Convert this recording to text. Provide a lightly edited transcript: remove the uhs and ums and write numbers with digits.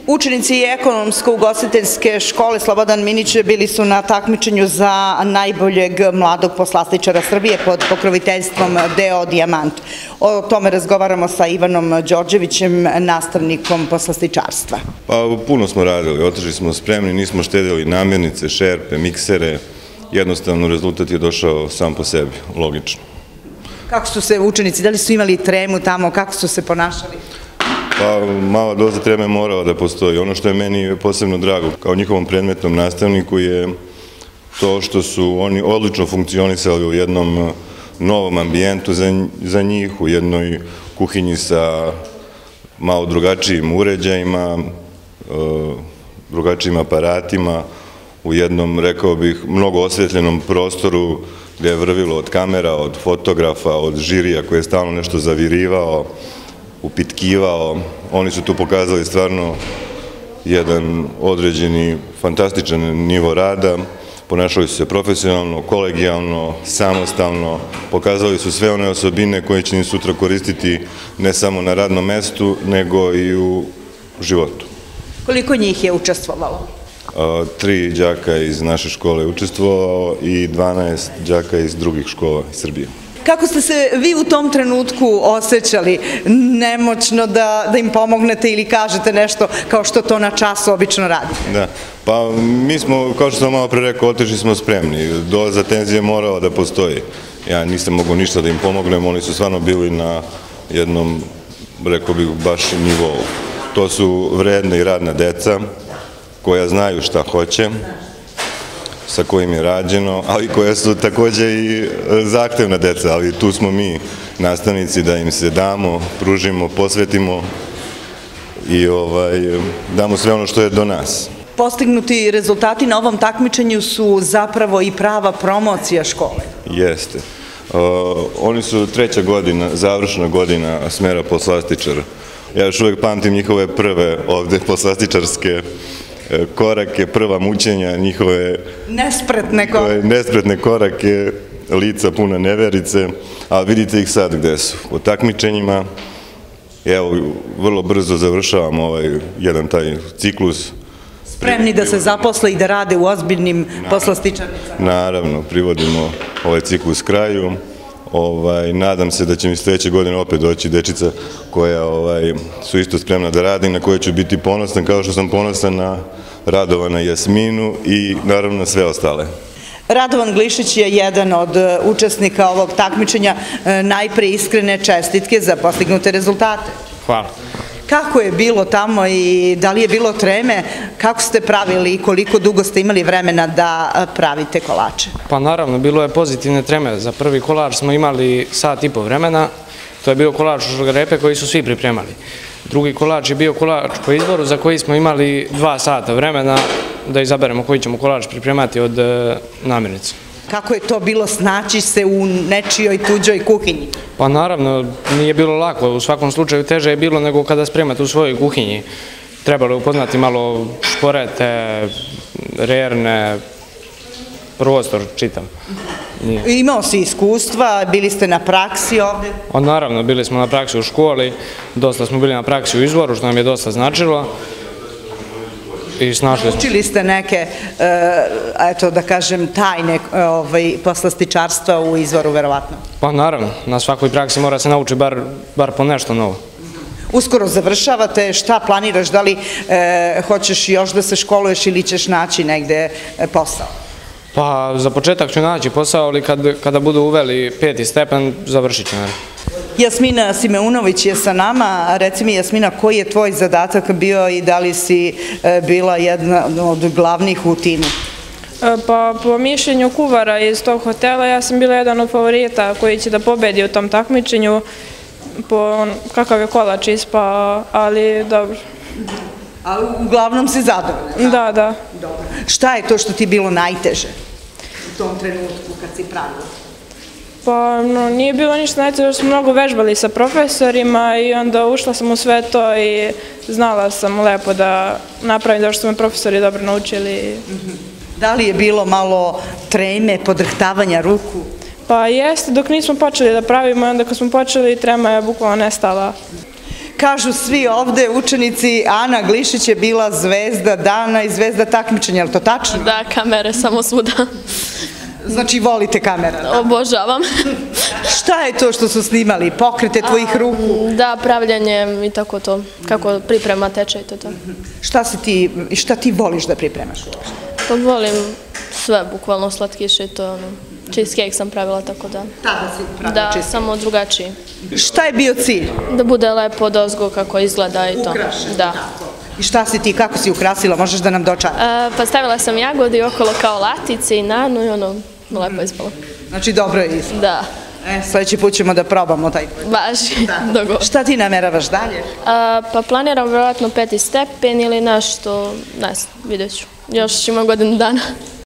Učenici ekonomsko-ugostiteljske škole Slobodan Minić bili su na takmičenju za najboljeg mladog poslastičara Srbije pod pokroviteljstvom DO Dijamant. O tome razgovaramo sa Ivanom Đorđevićem, nastavnikom poslastičarstva. Pa puno smo radili, otišli smo spremni, nismo štedili namirnice, šerpe, miksere. Jednostavno rezultat je došao sam po sebi, logično. Kako su se učenici, da li su imali tremu tamo, kako su se ponašali? Pa mala doza treme morala da postoji. Ono što je meni posebno drago kao njihovom predmetnom nastavniku je to što su oni odlično funkcionisali u jednom novom ambijentu za njih, u jednoj kuhinji sa malo drugačijim uređajima, drugačijim aparatima, u jednom, rekao bih, mnogo osvetljenom prostoru gdje je vrvilo od kamera, od fotografa, od žirija koji je stalno nešto zavirivao, upitkivao. Oni su tu pokazali stvarno jedan određeni fantastičan nivo rada, ponašali su se profesionalno, kolegijalno, samostalno, pokazali su sve one osobine koje će im sutra koristiti ne samo na radnom mestu, nego i u životu. Koliko njih je učestvovalo? 3 đaka iz naše škole je učestvovalo i 12 đaka iz drugih škola iz Srbije. Kako ste se vi u tom trenutku osjećali? Nemoćno da im pomognete ili kažete nešto kao što to na času obično radite? Da, pa mi smo, kao što sam malo pre rekao, otišli smo spremni. Doza tenzije morala da postoji. Ja nisam mogao ništa da im pomognem, oni su stvarno bili na jednom, rekao bih, baš nivou. To su vredna i radna deca koja znaju šta hoće, sa kojim je rađeno, ali koja su takođe i zahtevna deca, ali tu smo mi, nastavnici, da im se damo, pružimo, posvetimo i damo sve ono što je do nas. Postignuti rezultati na ovom takmičenju su zapravo i prava promocija škole. Jeste. Oni su 3. godina, završna godina smera poslastičar. Ja još uvek pamtim njihove prve ovde poslastičarske korake, prva mučenja, njihove nespretne korake, lica puna neverice, ali vidite ih sad gde su. U takmičenjima, evo, vrlo brzo završavamo jedan taj ciklus. Spremni da se zaposle i da rade u ozbiljnim poslastičarnicama. Naravno, privodimo ovaj ciklus kraju. Nadam se da će mi sljedeće godine opet doći dečica koja su isto spremna da radi, na koje ću biti ponosan, kao što sam ponosan na Radovana i Jasminu i naravno na sve ostale. Radovan Glišić je jedan od učesnika ovog takmičenja. Najpre iskrene čestitke za postignute rezultate. Hvala. Kako je bilo tamo i da li je bilo treme? Kako ste pravili i koliko dugo ste imali vremena da pravite kolače? Pa naravno, bilo je pozitivne treme. Za prvi kolač smo imali 1,5 sata vremena. To je bio kolač u šargarepe koji su svi pripremali. Drugi kolač je bio kolač po izboru za koji smo imali 2 sata vremena da izaberemo koji ćemo kolač pripremati od namirnice. Kako je to bilo snaći se u nečijoj tuđoj kuhinji? Pa naravno, nije bilo lako. U svakom slučaju teže je bilo nego kada spremate u svojoj kuhinji. Trebalo je upoznati malo šporete, rerne, prostor čitav. Imao si iskustva, bili ste na praksi ovde? Naravno, bili smo na praksi u školi, dosta smo bili na praksi u izvoru, što nam je dosta značilo. Učili ste neke, eto da kažem, tajne poslastičarstva u izvoru, verovatno? Pa naravno, na svakoj praksi mora se nauči bar po nešto novo. Uskoro završavate, šta planiraš, da li hoćeš još da se školuješ ili ćeš naći negde posao? Pa za početak ću naći posao, ali kada budu uveli 5. stepen, završit ću. Jasmina Simeunović je sa nama. Reci mi, Jasmina, koji je tvoj zadatak bio i da li si bila jedna od glavnih u timu? Pa po mišljenju kuvara iz tog hotela ja sam bila jedan od favorita koji će da pobedi u tom takmičenju. Po kakav je kolač ispao, ali dobro. Ali uglavnom si zadovoljna? Da, da. Šta je to što ti je bilo najteže u tom trenutku kad si pravila? Pa nije bilo ništa najteže, jer smo mnogo vežbali sa profesorima i onda ušla sam u sve to i znala sam lepo da napravim da što su me profesori dobro naučili. Da li je bilo malo treme, podrhtavanja ruku? Pa jeste, dok nismo počeli da pravimo i onda kad smo počeli trema je bukvalno nestala. kažu svi ovde učenici, Ana Glišić je bila zvezda dana i zvezda takmičenja, je li to tačno? Da, kamere samo svuda. Znači volite kamera? Obožavam. Šta je to što su snimali? Pokrete tvojih ruku? Da, pravljanje i tako to, kako priprema teče i to. Šta ti voliš da pripremaš? Pa volim sve, bukvalno slatkiše i to, cheesecake sam pravila, tako da. Tada si pravila Da, cheesecake. samo drugačiji. Šta je bio cilj? Da bude lepo odozgo kako izgleda i to. Ukrašen. Da. I šta si ti, kako si ukrasila? Možeš da nam dočaraš? Pa stavila sam jagodi okolo kao latice i nanu i ono, lepo je ispalo. Znači dobro je ispalo. Da, Sledeći put ćemo da probamo taj. važi, dogovor. Šta ti nameravaš dalje? Pa planiram vjerojatno 5. stepen ili nešto, ne znam, vidjet ću. Još ima godinu dana.